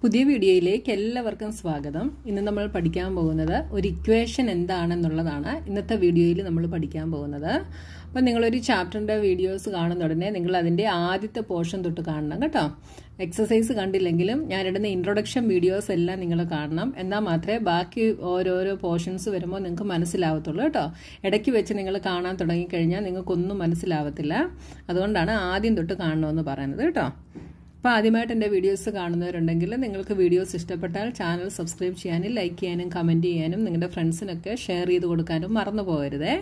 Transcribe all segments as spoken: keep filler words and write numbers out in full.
പുതിയ വീഡിയോയിലേക്ക് എല്ലാവർക്കും സ്വാഗതം. ഇന്ന് നമ്മൾ പഠിക്കാൻ പോകുന്നത് ഒരു ഇക്വേഷൻ എന്താണെന്നുള്ളതാണ് ഇന്നത്തെ വീഡിയോയിൽ നമ്മൾ പഠിക്കാൻ പോകുന്നത്. അപ്പോൾ നിങ്ങളൊരു ചാപ്റ്ററിൻ്റെ വീഡിയോസ് കാണുന്ന ഉടനെ നിങ്ങൾ അതിൻ്റെ ആദ്യത്തെ പോർഷൻ തൊട്ട് കാണണം കേട്ടോ. എക്സസൈസ് കണ്ടില്ലെങ്കിലും ഞാനിടുന്ന ഇൻട്രൊഡക്ഷൻ വീഡിയോസ് എല്ലാം നിങ്ങൾ കാണണം. എന്നാൽ മാത്രമേ ബാക്കി ഓരോരോ പോർഷൻസ് വരുമ്പോൾ നിങ്ങൾക്ക് മനസ്സിലാവത്തുള്ളൂ കേട്ടോ. ഇടയ്ക്ക് വെച്ച് നിങ്ങൾ കാണാൻ തുടങ്ങിക്കഴിഞ്ഞാൽ നിങ്ങൾക്കൊന്നും മനസ്സിലാവത്തില്ല. അതുകൊണ്ടാണ് ആദ്യം തൊട്ട് കാണണമെന്ന് പറയുന്നത് കേട്ടോ. അപ്പോൾ ആദ്യമായിട്ട് എൻ്റെ വീഡിയോസ് കാണുന്നവരുണ്ടെങ്കിൽ നിങ്ങൾക്ക് വീഡിയോസ് ഇഷ്ടപ്പെട്ടാൽ ചാനൽ സബ്സ്ക്രൈബ് ചെയ്യാനും ലൈക്ക് ചെയ്യാനും കമൻറ്റ് ചെയ്യാനും നിങ്ങളുടെ ഫ്രണ്ട്സിനൊക്കെ ഷെയർ ചെയ്ത് കൊടുക്കാനും മറന്നു പോകരുതേ.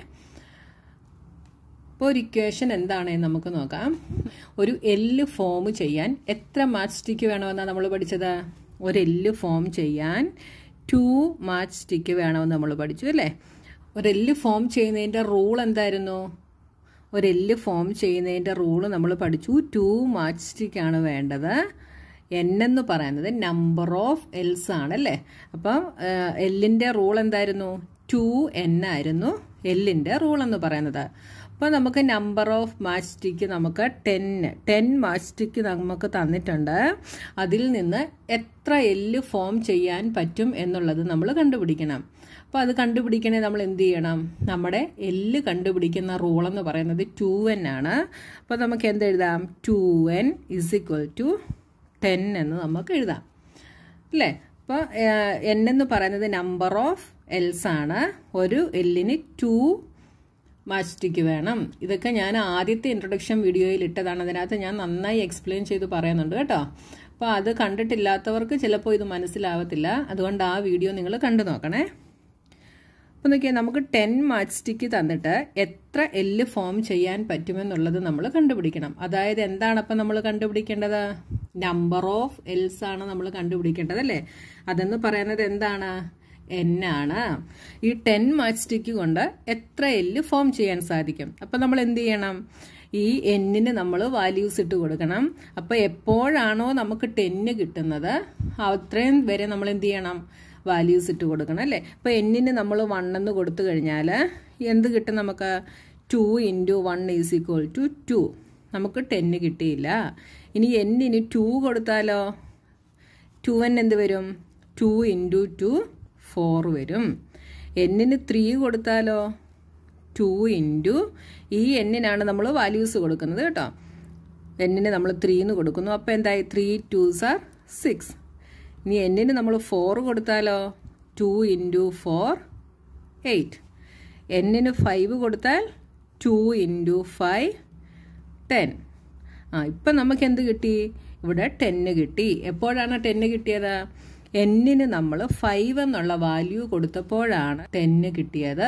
ഇപ്പോൾ ഒരു ഇക്വേഷൻ എന്താണെന്ന് നമുക്ക് നോക്കാം. ഒരു എല്ല് ഫോം ചെയ്യാൻ എത്ര മാച്ച് സ്റ്റിക്ക് വേണമെന്നാണ് നമ്മൾ പഠിച്ചത്? ഒരു എല്ല് ഫോം ചെയ്യാൻ ടു മാച്ച് സ്റ്റിക്ക് വേണമെന്ന് നമ്മൾ പഠിച്ചു അല്ലേ. ഒരു എല്ല് ഫോം ചെയ്യുന്നതിൻ്റെ റൂൾ എന്തായിരുന്നു? ഒരു എല്ല് ഫോം ചെയ്യുന്നതിൻ്റെ റൂള് നമ്മൾ പഠിച്ചു. ടു മാച്ച് സ്റ്റിക്കാണ് വേണ്ടത്. എൻ എന്ന് പറയുന്നത് നമ്പർ ഓഫ് എൽസ് ആണ് അല്ലേ. അപ്പം എല്ലിൻ്റെ റൂൾ എന്തായിരുന്നു? ടു എൻ ആയിരുന്നു എല്ലിൻ്റെ റൂൾ എന്ന് പറയുന്നത്. അപ്പോൾ നമുക്ക് നമ്പർ ഓഫ് മാച്ച് സ്റ്റിക്ക് നമുക്ക് ടെൻ ടെൻ മാച്ച് സ്റ്റിക്ക് നമുക്ക് തന്നിട്ടുണ്ട്. അതിൽ നിന്ന് എത്ര എല്ല് ഫോം ചെയ്യാൻ പറ്റും എന്നുള്ളത് നമ്മൾ കണ്ടുപിടിക്കണം. അപ്പോൾ അത് കണ്ടുപിടിക്കണേ നമ്മൾ എന്ത് ചെയ്യണം? നമ്മുടെ എല്ല് കണ്ടുപിടിക്കുന്ന റൂൾ എന്ന് പറയുന്നത് ടു എൻ ആണ്. അപ്പോൾ നമുക്ക് എന്തെഴുതാം? Two N is equal to ten എന്ന് നമുക്ക് എഴുതാം അല്ലേ. അപ്പോൾ എൻ എന്ന് പറയുന്നത് നമ്പർ ഓഫ് എൽസ് ആണ്. ഒരു എല്ലിന് ടു മാച്ച് സ്റ്റിക്ക് വേണം. ഇതൊക്കെ ഞാൻ ആദ്യത്തെ ഇൻട്രൊഡക്ഷൻ വീഡിയോയിൽ ഇട്ടതാണ്. അതിനകത്ത് ഞാൻ നന്നായി എക്സ്പ്ലെയിൻ ചെയ്ത് പറയുന്നുണ്ട് കേട്ടോ. അപ്പോൾ അത് കണ്ടിട്ടില്ലാത്തവർക്ക് ചിലപ്പോൾ ഇത് മനസ്സിലാവത്തില്ല. അതുകൊണ്ട് ആ വീഡിയോ നിങ്ങൾ കണ്ടു നോക്കണേ. അപ്പോൾ നോക്കിയാൽ നമുക്ക് ടെൻ മാച്ച് സ്റ്റിക്ക് തന്നിട്ട് എത്ര എല്ല് ഫോം ചെയ്യാൻ പറ്റുമെന്നുള്ളത് നമ്മൾ കണ്ടുപിടിക്കണം. അതായത് എന്താണ് അപ്പം നമ്മൾ കണ്ടുപിടിക്കേണ്ടത്? നമ്പർ ഓഫ് എൽസ് ആണ് നമ്മൾ കണ്ടുപിടിക്കേണ്ടത് അല്ലേ. അതെന്ന് പറയുന്നത് എന്താണ്? എൻ ആണ്. ഈ ടെൻ മാച്ച് സ്റ്റിക്ക് കൊണ്ട് എത്ര എല്ല് ഫോം ചെയ്യാൻ സാധിക്കും? അപ്പം നമ്മൾ എന്ത് ചെയ്യണം? ഈ എന്നിന് നമ്മൾ വാല്യൂസ് ഇട്ട് കൊടുക്കണം. അപ്പോൾ എപ്പോഴാണോ നമുക്ക് ടെന്ന് കിട്ടുന്നത് അത്രയും വരെ നമ്മൾ എന്ത് ചെയ്യണം? വാല്യൂസ് ഇട്ട് കൊടുക്കണം അല്ലേ. അപ്പോൾ എന്നിന് നമ്മൾ വൺ എന്ന് കൊടുത്തു കഴിഞ്ഞാൽ എന്ത് കിട്ടും നമുക്ക്? Two into one is equal to two. നമുക്ക് ടെന്ന് കിട്ടിയില്ല. ഇനി എന്നിന് ടു കൊടുത്താലോ? ടു എൻ എന്ത് വരും? ടു ഇൻറ്റു ടു ഫോർ വരും. എന്നിന് ത്രീ കൊടുത്താലോ? ടു ഇൻറ്റു ഈ എന്നിനാണ് നമ്മൾ വാല്യൂസ് കൊടുക്കുന്നത് കേട്ടോ. എന്നിന് നമ്മൾ ത്രീ എന്ന് കൊടുക്കുന്നു. അപ്പോൾ എന്തായി? Three twos are six. ഇനി എന്നിന് നമ്മൾ ഫോർ കൊടുത്താലോ? Two into four eight. എന്നിന് ഫൈവ് കൊടുത്താൽ ടു ഇൻറ്റു ഫൈവ് ടെൻ. ആ ഇപ്പം നമുക്ക് എന്ത് കിട്ടി? ഇവിടെ ടെന്ന് കിട്ടി. എപ്പോഴാണ് ടെന്ന് കിട്ടിയത്? എന്നിന് നമ്മൾ ഫൈവ് എന്നുള്ള വാല്യൂ കൊടുത്തപ്പോഴാണ് ടെന്ന് കിട്ടിയത്.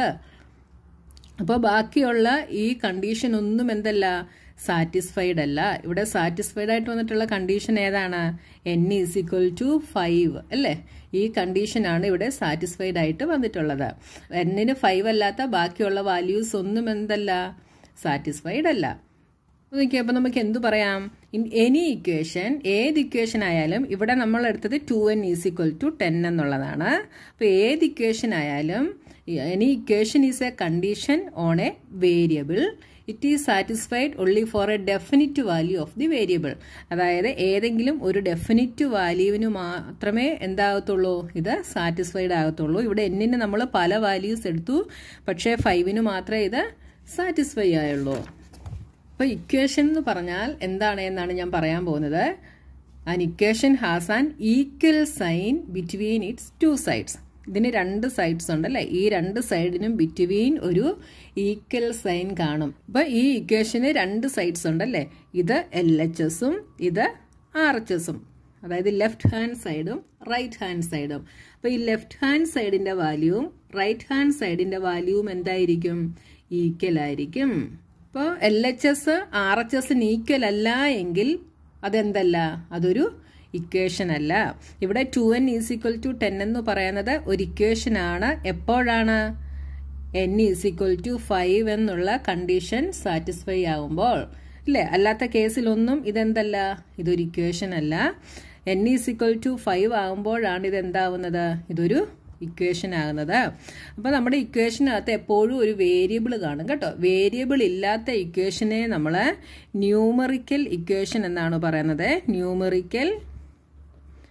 അപ്പോൾ ബാക്കിയുള്ള ഈ കണ്ടീഷൻ ഒന്നും എന്തല്ല? സാറ്റിസ്ഫൈഡ് അല്ല. ഇവിടെ സാറ്റിസ്ഫൈഡ് ആയിട്ട് വന്നിട്ടുള്ള കണ്ടീഷൻ ഏതാണ്? N is equal to five അല്ലേ. ഈ കണ്ടീഷനാണ് ഇവിടെ സാറ്റിസ്ഫൈഡ് ആയിട്ട് വന്നിട്ടുള്ളത്. എന്നിന് ഫൈവ് അല്ലാത്ത ബാക്കിയുള്ള വാല്യൂസ് ഒന്നും എന്തല്ല? സാറ്റിസ്ഫൈഡ് അല്ല. നോക്കിയാൽ അപ്പോൾ നമുക്ക് എന്തു പറയാം? ഇൻ എനി ഇക്വേഷൻ, ഏത് ഇക്വേഷൻ ആയാലും ഇവിടെ നമ്മൾ എടുത്തത് two N is equal to ten എന്നുള്ളതാണ്. അപ്പോൾ ഏത് ഇക്വേഷൻ ആയാലും any equation is a condition on a variable. It is satisfied only for a definite value of the variable. അതായത് ഏതെങ്കിലും ഒരു ഡെഫിനിറ്റ് വാല്യൂവിന് മാത്രമേ എന്താകത്തുള്ളൂ? ഇത് സാറ്റിസ്ഫൈഡ് ആകത്തുള്ളൂ. ഇവിടെ എന്നിന് നമ്മൾ പല വാല്യൂസ് എടുത്തു, പക്ഷേ ഫൈവിന് മാത്രമേ ഇത് സാറ്റിസ്ഫൈ ആയുള്ളൂ. അപ്പോൾ ഇക്വേഷൻ എന്ന് പറഞ്ഞാൽ എന്താണ് എന്നാണ് ഞാൻ പറയാൻ പോകുന്നത്. An equation has an equal sign between its two sides. ഇതിന് രണ്ട് സൈഡ്സ് ഉണ്ടല്ലേ. ഈ രണ്ട് സൈഡിനും ബിറ്റ്വീൻ ഒരു ഈക്വൽ സൈൻ കാണും. അപ്പോൾ ഈ ഇക്വേഷന് രണ്ട് സൈഡ്സ് ഉണ്ടല്ലേ. ഇത് എൽ എച്ച് എസും ഇത് ആർ എച്ച് എസും. അതായത് ലെഫ്റ്റ് ഹാൻഡ് സൈഡും റൈറ്റ് ഹാൻഡ് സൈഡും. അപ്പോൾ ഈ ലെഫ്റ്റ് ഹാൻഡ് സൈഡിന്റെ വാല്യൂവും റൈറ്റ് ഹാൻഡ് സൈഡിന്റെ വാല്യൂവും എന്തായിരിക്കും? ഈക്വൽ ആയിരിക്കും. ഇപ്പോൾ L H S R H എസിന് ഈക്വൽ അല്ല എങ്കിൽ അതെന്തല്ല? അതൊരു ഇക്വേഷൻ അല്ല. ഇവിടെ two N is equal to ten എന്ന് പറയുന്നത് ഒരു ഇക്വേഷൻ ആണ്. എപ്പോഴാണ്? N is equal to five എന്നുള്ള കണ്ടീഷൻ സാറ്റിസ്ഫൈ ആകുമ്പോൾ അല്ലേ. അല്ലാത്ത കേസിലൊന്നും ഇതെന്തല്ല? ഇതൊരു ഇക്വേഷൻ അല്ല. N is equal to five ആകുമ്പോഴാണ് ഇതെന്താവുന്നത്? ഇതൊരു ഇക്വേഷൻ ആകുന്നത്. അപ്പോൾ നമ്മുടെ ഇക്വേഷനകത്ത് എപ്പോഴും ഒരു വേരിയബിൾ കാണും കേട്ടോ. വേരിയബിൾ ഇല്ലാത്ത ഇക്വേഷനെ നമ്മൾ ന്യൂമറിക്കൽ ഇക്വേഷൻ എന്നാണ് പറയുന്നത്. Numerical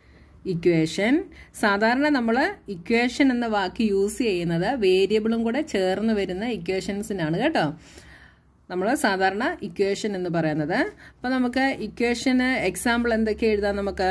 equation. സാധാരണ നമ്മൾ ഇക്വേഷൻ എന്ന വാക്ക് യൂസ് ചെയ്യുന്നത് വേരിയബിളും കൂടെ ചേർന്ന് വരുന്ന ഇക്വേഷൻസിനാണ് കേട്ടോ. നമ്മൾ സാധാരണ ഇക്വേഷൻ എന്ന് പറയുന്നത്. അപ്പോൾ നമുക്ക് ഇക്വേഷന് എക്സാമ്പിൾ എന്തൊക്കെ എഴുതാം? നമുക്ക്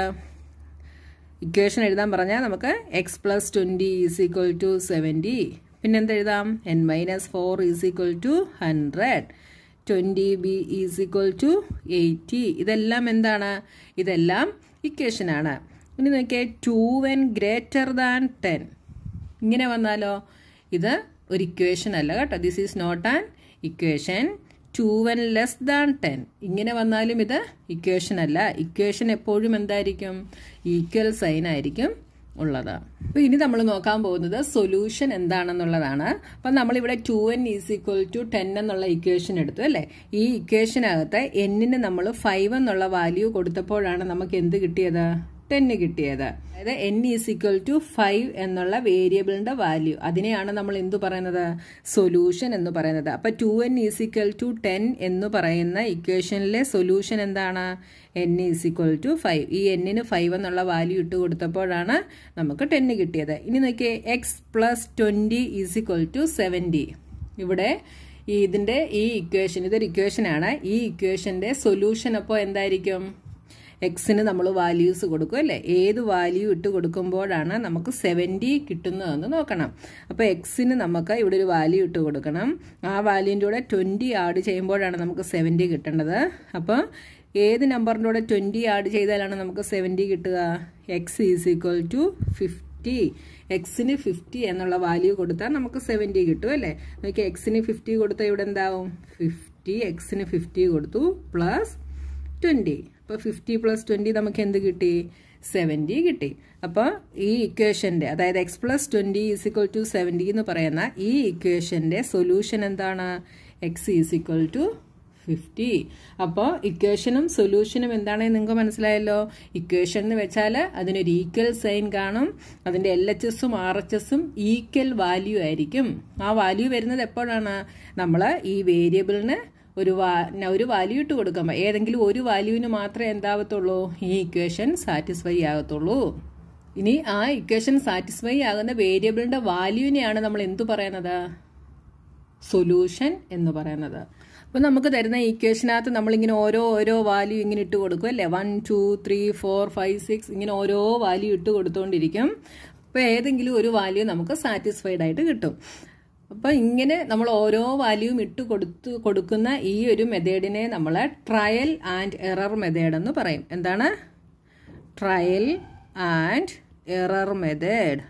ഇക്വേഷൻ എഴുതാൻ പറഞ്ഞാൽ നമുക്ക് X plus twenty is equal to seventy. പിന്നെന്തെഴുതാം? N minus four is equal to hundred. Twenty B is equal to eighty. ഇതെല്ലാം എന്താണ്? ഇതെല്ലാം ഇക്വേഷനാണ്. ഇനി നോക്കിയേ, two N greater than ten. ഇങ്ങനെ വന്നാലോ? ഇത് ഒരു ഇക്വേഷൻ അല്ല കേട്ടോ. This is not an equation. Two N less than ten. ഇങ്ങനെ വന്നാലും ഇത് ഇക്വേഷൻ അല്ല. ഇക്വേഷൻ എപ്പോഴും എന്തായിരിക്കും? ഈക്വൽ സൈൻ ആയിരിക്കും ഉള്ളത്. അപ്പോൾ ഇനി നമ്മൾ നോക്കാൻ പോകുന്നത് സൊല്യൂഷൻ എന്താണെന്നുള്ളതാണ്. അപ്പം നമ്മളിവിടെ two N is equal to ten എന്നുള്ള ഇക്വേഷൻ എടുത്തു അല്ലേ? ഈ ഇക്വേഷനകത്ത് എന്നിന് നമ്മൾ ഫൈവ് എന്നുള്ള വാല്യൂ കൊടുത്തപ്പോഴാണ് നമുക്ക് എന്ത് കിട്ടിയത്? ടെന്ന് കിട്ടിയത്. അതായത് N is equal to five എന്നുള്ള വേരിയബിളിന്റെ വാല്യൂ, അതിനെയാണ് നമ്മൾ എന്തു പറയുന്നത്? സൊല്യൂഷൻ എന്ന് പറയുന്നത്. അപ്പം two N is equal to ten എന്ന് പറയുന്ന ഇക്വേഷനിലെ സൊല്യൂഷൻ എന്താണ്? N is equal to five. ഈ എന്നിന് ഫൈവ് എന്നുള്ള വാല്യൂ ഇട്ട് കൊടുത്തപ്പോഴാണ് നമുക്ക് ടെന്ന് കിട്ടിയത്. ഇനി നോക്കിയേ, X plus twenty is equal to seventy. ഇവിടെ ഈ ഇതിന്റെ ഈ ഇക്വേഷൻ, ഇതൊരു ഇക്വേഷനാണ്. ഈ ഇക്വേഷന്റെ സൊല്യൂഷൻ അപ്പോൾ എന്തായിരിക്കും? എക്സിന് നമ്മൾ വാല്യൂസ് കൊടുക്കും അല്ലേ? ഏത് വാല്യൂ ഇട്ട് കൊടുക്കുമ്പോഴാണ് നമുക്ക് സെവൻറ്റി കിട്ടുന്നതെന്ന് നോക്കണം. അപ്പോൾ എക്സിന് നമുക്ക് ഇവിടെ ഒരു വാല്യൂ ഇട്ട് കൊടുക്കണം. ആ വാല്യൂൻ്റെ കൂടെ ട്വൻറ്റി ആഡ് ചെയ്യുമ്പോഴാണ് നമുക്ക് സെവൻറ്റി കിട്ടേണ്ടത്. അപ്പോൾ ഏത് നമ്പറിൻ്റെ കൂടെ ട്വൻറ്റി ആഡ് ചെയ്താലാണ് നമുക്ക് സെവൻറ്റി കിട്ടുക? X is equal to fifty. എക്സിന് ഫിഫ്റ്റി എന്നുള്ള വാല്യൂ കൊടുത്താൽ നമുക്ക് സെവൻറ്റി കിട്ടും അല്ലേ? നോക്കിയാൽ എക്സിന് ഫിഫ്റ്റി കൊടുത്താൽ ഇവിടെ എന്താവും? ഫിഫ്റ്റി. എക്സിന് ഫിഫ്റ്റി കൊടുത്തു പ്ലസ് ട്വൻറ്റി. അപ്പോൾ ഫിഫ്റ്റി പ്ലസ് ട്വൻറ്റി നമുക്ക് എന്ത് കിട്ടി? സെവൻറ്റി കിട്ടി. അപ്പോൾ ഈ ഇക്വേഷൻ്റെ, അതായത് X plus twenty is equal to seventy എന്ന് പറയുന്ന ഈ ഇക്വേഷൻ്റെ സൊല്യൂഷൻ എന്താണ്? X is equal to fifty. അപ്പോൾ ഇക്വേഷനും സൊല്യൂഷനും എന്താണെന്ന് നിങ്ങൾക്ക് മനസ്സിലായല്ലോ. ഇക്വേഷൻ എന്ന് വെച്ചാൽ അതിനൊരു ഈക്വൽ സൈൻ കാണും. അതിൻ്റെ എൽ എച്ച് എസും ആർ എച്ച് എസും ഈക്വൽ വാല്യൂ ആയിരിക്കും. ആ വാല്യൂ വരുന്നത് എപ്പോഴാണ്? നമ്മൾ ഈ വേരിയബിളിന് ഒരു വാ ഒരു വാല്യൂ ഇട്ട് കൊടുക്കുമ്പോൾ ഏതെങ്കിലും ഒരു വാല്യൂവിന് മാത്രമേ എന്താവത്തുള്ളൂ? ഈ ഇക്വേഷൻ സാറ്റിസ്ഫൈ ആകത്തുള്ളൂ. ഇനി ആ ഇക്വേഷൻ സാറ്റിസ്ഫൈ ആകുന്ന വേരിയബിളിന്റെ വാല്യൂവിനെയാണ് നമ്മൾ എന്തു പറയുന്നത്? സൊല്യൂഷൻ എന്ന് പറയുന്നത്. അപ്പോൾ നമുക്ക് തരുന്ന ഇക്വേഷനകത്ത് നമ്മളിങ്ങനെ ഓരോ ഓരോ വാല്യൂ ഇങ്ങനെ ഇട്ട് കൊടുക്കും അല്ലേ? One two three four five six ഇങ്ങനെ ഓരോ വാല്യൂ ഇട്ട് കൊടുത്തുകൊണ്ടിരിക്കും. അപ്പോൾ ഏതെങ്കിലും ഒരു വാല്യൂ നമുക്ക് സാറ്റിസ്ഫൈഡ് ആയിട്ട് കിട്ടും. അപ്പോൾ ഇങ്ങനെ നമ്മൾ ഓരോ വാല്യൂവും ഇട്ട് കൊടുത്തു കൊടുക്കുന്ന ഈ ഒരു മെത്തേഡിനെ നമ്മൾ ട്രയൽ ആൻഡ് എറർ മെത്തേഡ് എന്ന് പറയും. എന്താണ്? Trial and error method.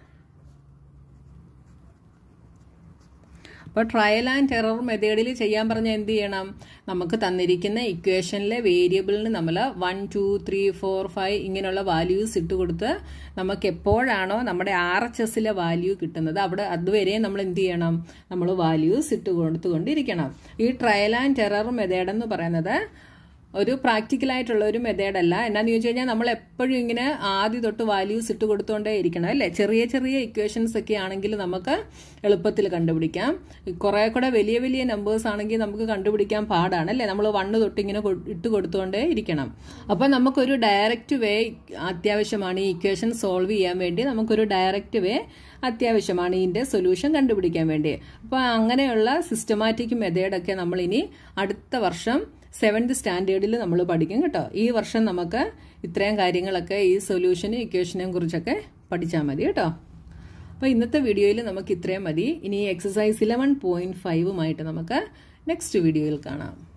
അപ്പോൾ ട്രയൽ ആൻഡ് എറർ മെത്തേഡിൽ ചെയ്യാൻ പറഞ്ഞാൽ എന്ത് ചെയ്യണം? നമുക്ക് തന്നിരിക്കുന്ന ഇക്വേഷനിലെ വേരിയബിളിന് നമ്മൾ one two three four five ഇങ്ങനെയുള്ള വാല്യൂസ് ഇട്ട് കൊടുത്ത് നമുക്ക് എപ്പോഴാണോ നമ്മുടെ ആർ എച്ച് എസിലെ വാല്യൂ കിട്ടുന്നത് അവിടെ അതുവരെ നമ്മൾ എന്ത് ചെയ്യണം? നമ്മൾ വാല്യൂസ് ഇട്ട് കൊടുത്തുകൊണ്ടിരിക്കണം. ഈ ട്രയൽ ആൻഡ് എറർ മെത്തേഡ് എന്ന് പറയുന്നത് ഒരു പ്രാക്ടിക്കലായിട്ടുള്ള ഒരു മെത്തേഡല്ല. എന്നാന്ന് ചോദിച്ചു കഴിഞ്ഞാൽ നമ്മൾ എപ്പോഴും ഇങ്ങനെ ആദ്യം തൊട്ട് വാല്യൂസ് ഇട്ട് കൊടുത്തുകൊണ്ടേ ഇരിക്കണം അല്ലേ? ചെറിയ ചെറിയ ഇക്വേഷൻസ് ഒക്കെ ആണെങ്കിൽ നമുക്ക് എളുപ്പത്തിൽ കണ്ടുപിടിക്കാം. കുറെ കൂടെ വലിയ വലിയ നമ്പേഴ്സ് ആണെങ്കിൽ നമുക്ക് കണ്ടുപിടിക്കാൻ പാടാണ് അല്ലേ? നമ്മൾ വണ്ണ് തൊട്ട് ഇങ്ങനെ ഇട്ട് കൊടുത്തുകൊണ്ടേ ഇരിക്കണം. അപ്പം നമുക്കൊരു ഡയറക്റ്റ് വേ അത്യാവശ്യമാണ്. ഈ ഇക്വേഷൻ സോൾവ് ചെയ്യാൻ വേണ്ടി നമുക്കൊരു ഡയറക്റ്റ് വേ അത്യാവശ്യമാണ് ഇതിൻ്റെ സൊല്യൂഷൻ കണ്ടുപിടിക്കാൻ വേണ്ടി. അപ്പോൾ അങ്ങനെയുള്ള സിസ്റ്റമാറ്റിക് മെത്തേഡൊക്കെ നമ്മൾ ഇനി അടുത്ത വർഷം സെവൻത് സ്റ്റാൻഡേർഡിൽ നമ്മൾ പഠിക്കും കേട്ടോ. ഈ വർഷം നമുക്ക് ഇത്രയും കാര്യങ്ങളൊക്കെ ഈ സൊല്യൂഷനും ഇക്വേഷനെയും കുറിച്ചൊക്കെ പഠിച്ചാൽ മതി കേട്ടോ. അപ്പോൾ ഇന്നത്തെ വീഡിയോയിൽ നമുക്ക് ഇത്രയും മതി. ഇനി എക്സസൈസ് ഇലവൻ പോയിന്റ് ഫൈവുമായിട്ട് നമുക്ക് നെക്സ്റ്റ് വീഡിയോയിൽ കാണാം.